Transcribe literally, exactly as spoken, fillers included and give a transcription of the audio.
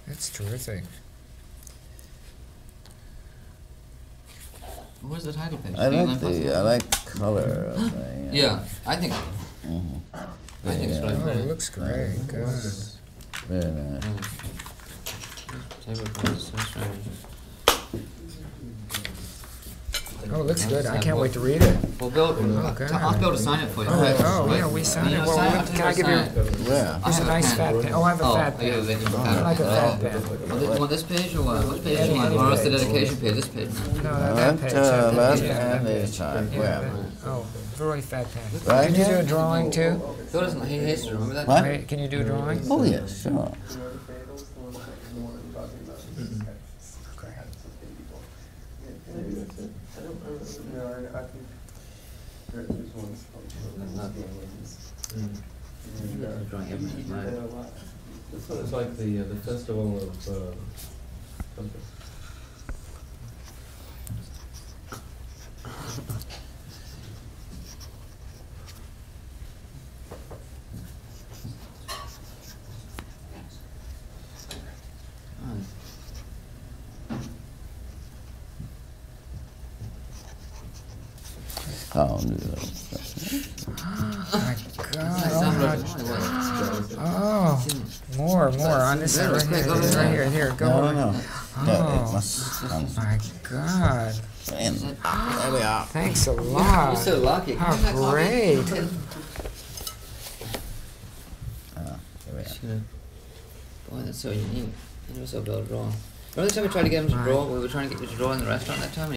That's terrific. Where's the title page? I like the, I like the color of the, uh, Yeah, I think. mhm. I think it's Yeah. really Oh, pretty. it looks great. Good. Very nice. Table clothes, so strange. Oh, it looks good. I can't wait to read it. Well, Bill, Oh, God. I'll be able to sign it for you. Oh, yeah, we signed it. Well, what- can I give you? Yeah. There's a nice fat pen. Oh, I have a Oh, fat oh, you pen. have a pen. I like a fat pen. Oh, you want this page or what? What page do you Any- want? any Or else the page. dedication page, this page. No, Uh, that, that Left, page. uh, that left page, yeah, and that this page. side, Yeah, where? that- Oh, very fat pen. Right Can you do here? a drawing too? Bill doesn't, he hates to remember that? What? Wait, can you do a drawing? Oh, yes, sure. Drawing everything, right? This one is like the, uh, the festival of, uh, something. Oh, no. My God. Oh, more, more on this side, right here, right here, here, go. No, no, no. No, it Oh, must come my God. in. There we are. Thanks a lot. You're so lucky. How Can I have that great. copy? Ah, there we are. Boy, that's so unique. I never saw Bill draw. Remember the time we tried to get him to draw? We were trying to get him to draw in the restaurant that time?